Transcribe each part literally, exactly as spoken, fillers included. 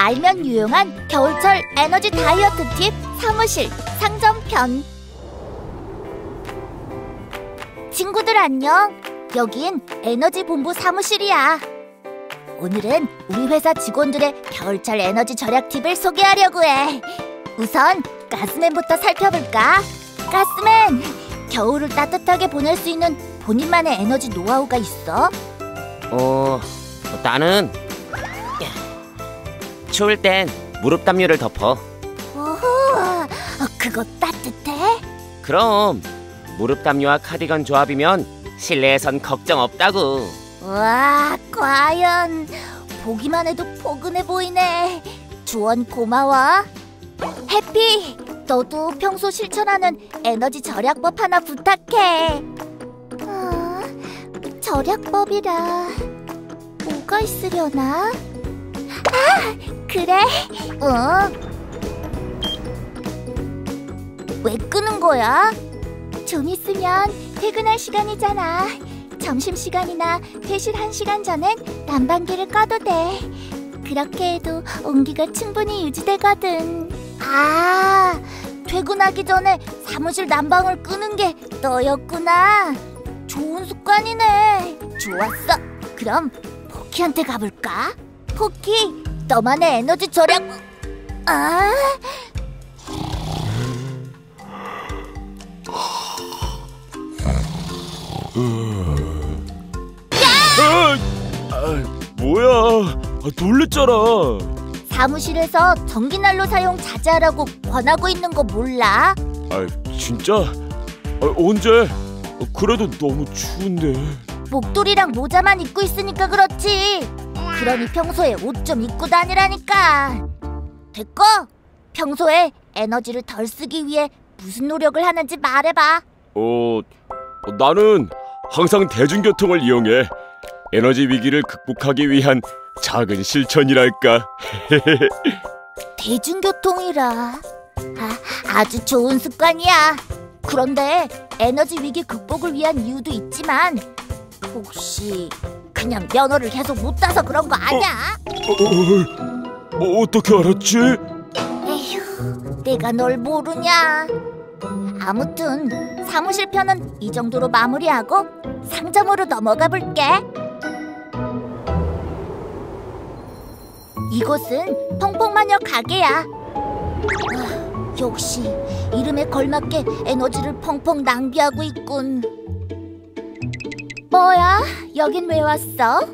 알면 유용한 겨울철 에너지 다이어트 팁 사무실 상점편. 친구들 안녕. 여긴 에너지 본부 사무실이야. 오늘은 우리 회사 직원들의 겨울철 에너지 절약 팁을 소개하려고 해. 우선 가스맨부터 살펴볼까? 가스맨, 겨울을 따뜻하게 보낼 수 있는 본인만의 에너지 노하우가 있어? 어... 나는 추울 땐 무릎 담요를 덮어. 오호, 그거 따뜻해? 그럼 무릎 담요와 카디건 조합이면 실내에선 걱정 없다고. 와, 과연 보기만 해도 포근해 보이네. 조언 고마워. 해피, 너도 평소 실천하는 에너지 절약법 하나 부탁해. 어, 절약법이라 뭐가 있으려나? 아, 그래. 어? 왜 끄는 거야? 좀 있으면 퇴근할 시간이잖아. 점심시간이나 퇴실 한 시간 전엔 난방기를 꺼도 돼. 그렇게 해도 온기가 충분히 유지되거든. 아, 퇴근하기 전에 사무실 난방을 끄는 게 너였구나. 좋은 습관이네. 좋았어. 그럼 포키한테 가볼까? 포키, 너만의 에너지 절약... 아... 아, 아, 뭐야? 아, 놀랬잖아. 사무실에서 전기난로 사용 자제하라고 권하고 있는 거 몰라? 아, 진짜? 아, 언제? 아, 그래도 너무 추운데. 목도리랑 모자만 입고 있으니까 그렇지. 그러니 평소에 옷 좀 입고 다니라니까. 됐고, 평소에 에너지를 덜 쓰기 위해 무슨 노력을 하는지 말해봐. 어, 나는 항상 대중교통을 이용해. 에너지 위기를 극복하기 위한 작은 실천이랄까. 대중교통이라. 아, 아주 좋은 습관이야. 그런데 에너지 위기 극복을 위한 이유도 있지만 혹시 그냥 면허를 계속 못 따서 그런 거 아니야? 어, 어, 어, 어떻게 알았지? 에휴, 내가 널 모르냐. 아무튼 사무실 편은 이 정도로 마무리하고 상점으로 넘어가 볼게. 이곳은 펑펑마녀 가게야. 아, 역시 이름에 걸맞게 에너지를 펑펑 낭비하고 있군. 뭐야? 여긴 왜 왔어?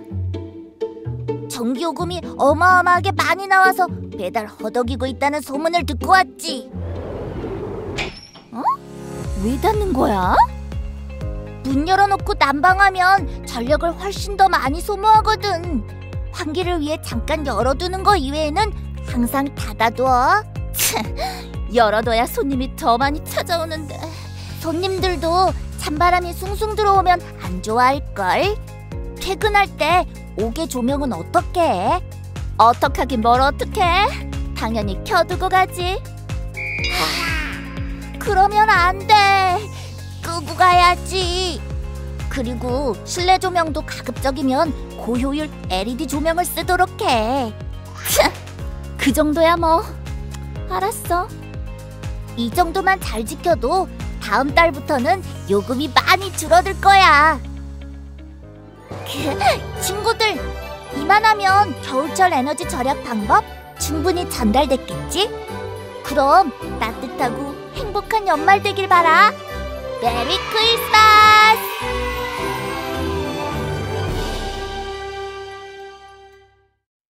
전기요금이 어마어마하게 많이 나와서 매달 허덕이고 있다는 소문을 듣고 왔지. 어? 왜 닫는 거야? 문 열어놓고 난방하면 전력을 훨씬 더 많이 소모하거든. 환기를 위해 잠깐 열어두는 거 이외에는 항상 닫아둬. 열어둬야 손님이 더 많이 찾아오는데. 손님들도 찬바람이 숭숭 들어오면 안 좋아할걸. 퇴근할 때 옥외 조명은 어떻게 해? 어떡 하긴 뭘 어떡해? 당연히 켜두고 가지. 하, 그러면 안 돼. 끄고 가야지. 그리고 실내 조명도 가급적이면 고효율 엘이디 조명을 쓰도록 해. 그 정도야 뭐. 알았어. 이 정도만 잘 지켜도 다음 달부터는 요금이 많이 줄어들 거야. 친구들, 이만하면 겨울철 에너지 절약 방법 충분히 전달됐겠지? 그럼 따뜻하고 행복한 연말 되길 바라. 메리 크리스마스!